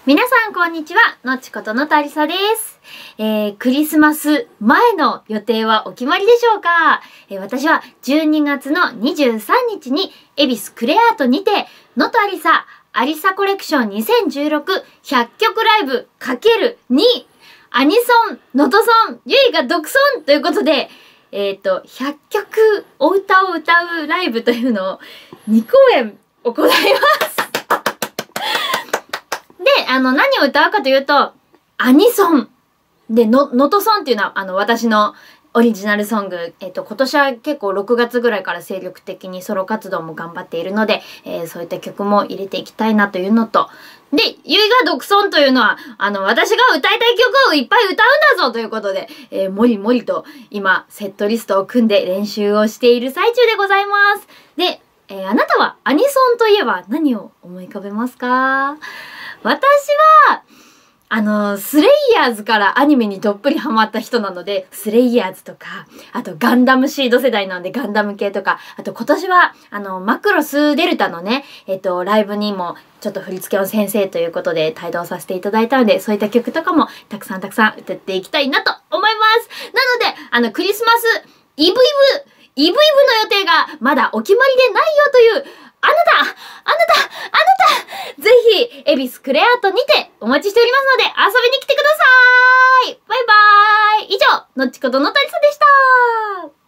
皆さんこんにちは、のちことのたりさです。クリスマス前の予定はお決まりでしょうか？私は12月の23日に恵比寿クレアートにて、のとありさ、ありさコレクション2016 100曲ライブ ×2 アニソン、のとソン、ゆいが独尊ということで、100曲お歌を歌うライブというのを2公演行います。で、何を歌うかというと、アニソン。で、のとソンっていうのは、私のオリジナルソング。今年は結構6月ぐらいから精力的にソロ活動も頑張っているので、そういった曲も入れていきたいなというのと、で、ゆいが独尊というのは、私が歌いたい曲をいっぱい歌うんだぞということで、もりもりと今、セットリストを組んで練習をしている最中でございます。で、あなたはアニソンといえば何を思い浮かべますか？私は、スレイヤーズからアニメにどっぷりハマった人なので、スレイヤーズとか、あとガンダムシード世代なのでガンダム系とか、あと今年は、マクロスデルタのね、ライブにもちょっと振り付けの先生ということで帯同させていただいたので、そういった曲とかもたくさん歌っていきたいなと思います。なので、クリスマスイブの予定がまだお決まりでないよという、あなたぜひ、恵比寿クレアートにてお待ちしておりますので、遊びに来てください。バイバーイ。以上、のっちことのたりさでした。